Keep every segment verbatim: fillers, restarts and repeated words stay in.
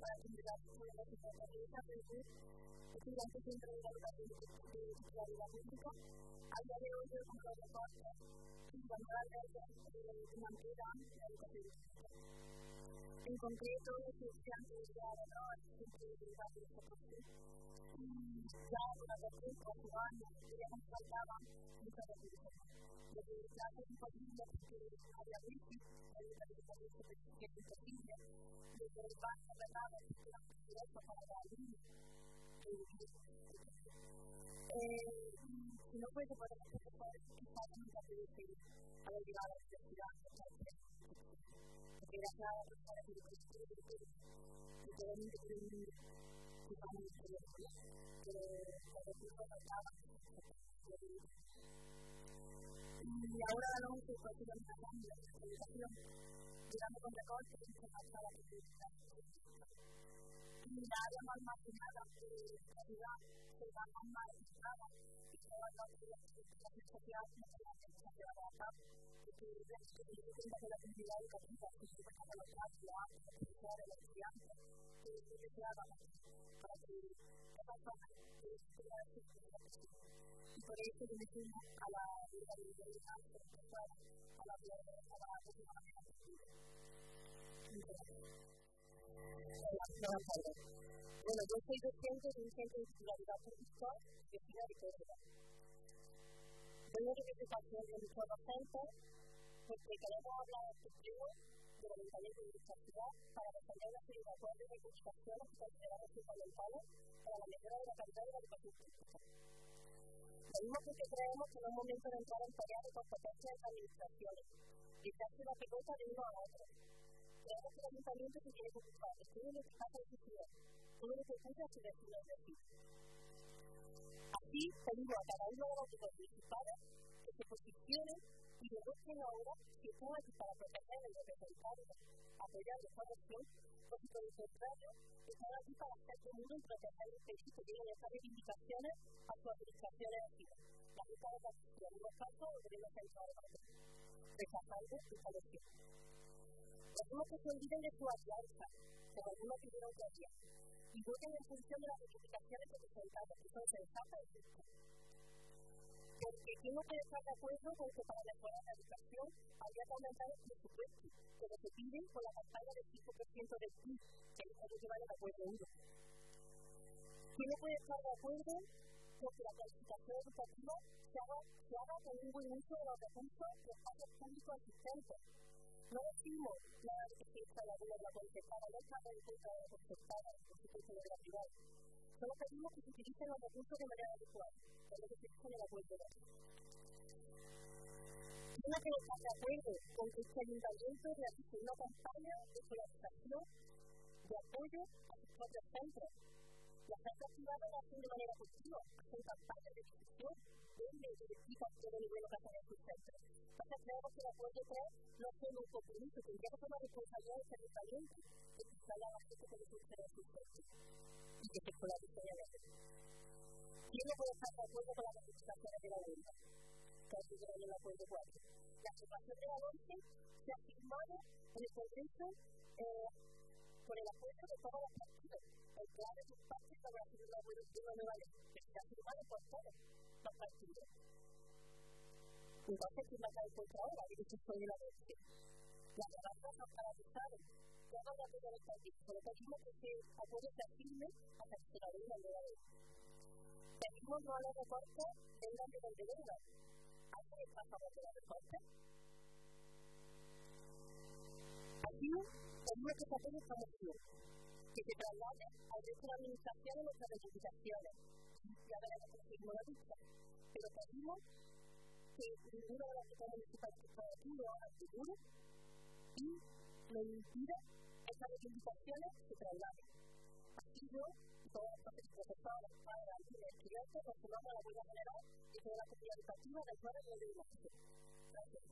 para comunicar con la sociedad de esa región, estudiantes dentro de la educación de titularidad pública. A día de hoy, como los reportes, la nueva ley financiera de la educación pública. En concreto, los estudiantes de la menor siempre llevan esta posición. Y ya durante tres o cuatro años, ya nos faltaban muchas recursos. Lo que ya es imposible porque había crisis, hay una educación que es imposible. Desde el banco de datos, que eran ingresos para la línea. Si no fuese por los profesores, quizás nunca pudiese haber llegado a la universidad. Porque gracias a la profesora de educación y todo el mundo que jugamos en el colegio, que los recursos faltaban. Y ahora la ONU se puede seguir avanzando en la educación, llegando con recortes y se marcha la posibilidad. Y la área más marginada de la ciudad se va más marginada y todas las actividades sociales no se van a llevar a cabo. Porque se cuenta que la comunidad educativa se sube a los casos, los profesores, los estudiantes, que se hagan para que las personas puedan hacer la presión. Y por eso yo me sumo a la vida de la educación, a la vida de la aproximadamente posible. Muchas gracias. Bueno, yo soy docente de un centro de titularidad pública de Ciudad de Córdoba. Doy una representación de nuestros docentes porque queremos hablar de empleo de voluntariado de nuestra ciudad para defender una serie de acuerdos de comunicaciones que consideramos fundamentales para la mejora de la calidad de la educación pública. Lo mismo porque creemos que no es momento de entrar en tareas de competencia de las administraciones y echarse la pelota de uno a otro. Creemos que el ayuntamiento se tiene que ocupar de todo lo que pasa en su ciudad, todo lo que ocurre a su vecino de aquí. Así, pedimos a cada uno de los grupos municipales que se posicionen y demuestren ahora que están aquí para proteger y representarnos, apoyar la formación, porque por el contrario, están aquí para hacer común y proteger el país que tienen estas reivindicaciones a sus administraciones aquí. La Junta de Galicia, en unos casos, el Gobierno Central de Madrid, rechazando esta elección. Algunos que se olviden de su alianza, como algunos pidieron que había, y voten en función de las reivindicaciones que presentamos, que son sensatas y justas. Porque ¿quién no puede estar de acuerdo con que para mejorar la educación habría que aumentar el presupuesto, como se pide con la campaña del cinco por ciento del P I B, que nosotros llevamos de acuerdo uno? ¿Quién no puede estar de acuerdo con que la planificación educativa se haga, se haga con un buen uso de los recursos de espacios públicos existentes? No decimos la arquitecta, la de la concertada, no estamos en contra de la concertada, por supuesto de la privada. Solo pedimos que se utilicen los recursos de manera adecuada, que es lo que se dice en el acuerdo de aquí. ¿Quién no puede estar de acuerdo con que este ayuntamiento realice una campaña de escolarización, de apoyo a sus propios centros? Las centros privadas lo hacen de manera positiva, hacen campañas de difusión, donde se explica todo lo bueno que hacen en sus centros. Entonces creemos que el acuerdo tres no es solo un compromiso, tendría que ser una responsabilidad de este ayuntamiento de que se haya la gente que resulte en sus centros y que se escolarice en ellos. ¿Quién no puede estar de acuerdo con las reivindicaciones de la huelga? Que hay que llegar en el acuerdo cuatro. La situación de la ONCE se ha firmado en el Congreso eh, por el apoyo de todos los partidos. El plan de sus partidos para recibir la apoyo de una nueva ley, que se ha firmado por todos los partidos. Entonces, ¿quién va a caer contra ahora? Y eso fue de la ONCE. Las demás cosas paralizadas. Todos los apoyos del partido. Solo pedimos que ese apoyo se firme hasta que se la dé una nueva ley. Pedimos no a los recortes vengan de donde vengan. ¿Alguien está a favor de los recortes? Aquí pedimos que se apoye esta moción, que se traslade al resto de la administración de nuestras reivindicaciones. Ya veremos cómo seguimos la lucha. Pero pedimos que ninguno de los sectores municipales que está aquí lo haga seguro y lo impida estas reivindicaciones se trasladen. Así yo y todos los profesores, padres y estudiantes nos sumamos a la huelga general y toda la comunidad educativa del nueve de marzo. Gracias.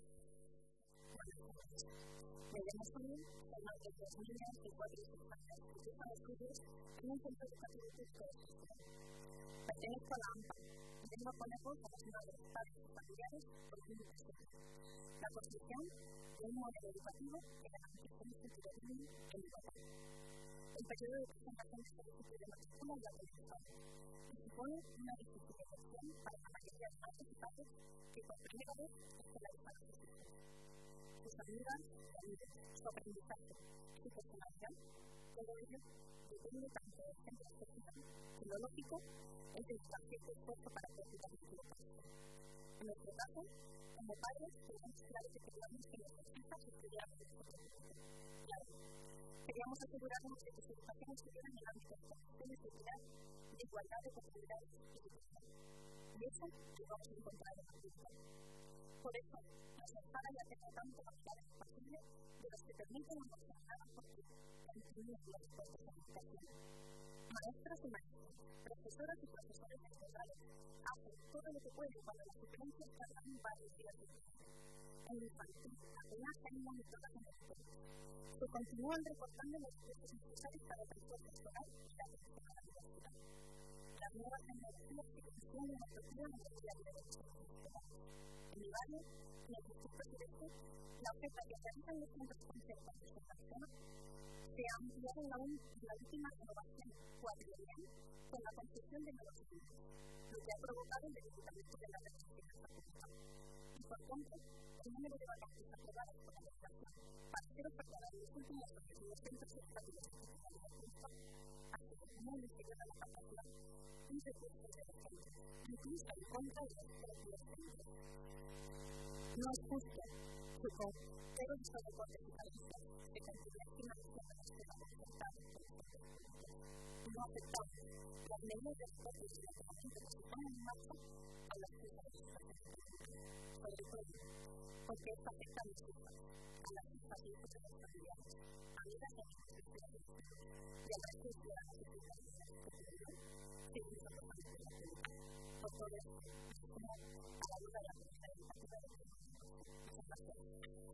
Me llamo Julián, soy madre de dos niñas de cuatro y cinco años que cursan estudios en un centro educativo público de Gijón. Pertenezco a la AMPA y vengo a poner voz a los madres, padres y familiares por fin de estudio. La construcción de un modelo educativo que garantice un futuro digno en mi papá. El periodo de presentación de solicitud de matrícula ya comenzó y supone una difícil elección para la mayoría de madres y padres que por primera vez escolarizan a sus hijos. Sus amigas y amigos, su aprendizaje, su personalidad, todo ello depende tanto del centro específico que lo lógico es dedicar cierto esfuerzo para practicar el equivocarse. En nuestro caso, como padres, tenemos claro que queríamos que nuestras hijas estudiaran en nuestro curso. Claro, queríamos asegurarnos de que su educación estuviera en el ámbito de condiciones de equidad, de igualdad de oportunidades y de equidad. Y eso lo vamos a encontrar en la cultura. Por eso, nos enfada y atenta tanto la mirada imposible de los que permiten a nuestra nada porque continúen los esfuerzos de educación. Maestras y maestros, profesoras y profesores de posgrado hacen todo lo que pueden cuando las diferencias tardan varios días de tiempo. En el infantil apenas hay monitoras en el entorno. Se continúan recortando los recursos necesarios para el transporte escolar y la atención a la universidad. Las nuevas tecnologías que consumen la cultura en el día a día de los escolares. En mi barrio, en el distrito sureste, la oferta que realizan los centros concertados de formación se ha ampliado aún en la última renovación cuatrienal con la construcción de nuevos edificios, lo que ha provocado el debilitamiento de la red social pública. Y por tanto, el número de vacantes aprobadas por la legislación para ser ofertada en los últimos años en los centros educativos de especialidad pública ha sido muy inferior a la capacidad y recursos de los centros, incluso en contra de los propios centros. No es justo que con todos estos recortes y carencias se continúe financiando la escuela concertada por los centros públicos. No aceptamos las medidas de recortes y de financiamiento que se ponen en marcha a las cifras de educación pública, sobre todo porque esto afecta a mis hijas, a las hijas y hijos de los familiares, amigas y amigos de estudiantes y al resto de ciudadanos y ciudadanas que pudieron seguir soportando la pública. Por todo esto, como a la duda de la comunidad educativa de los niños. Muchas gracias.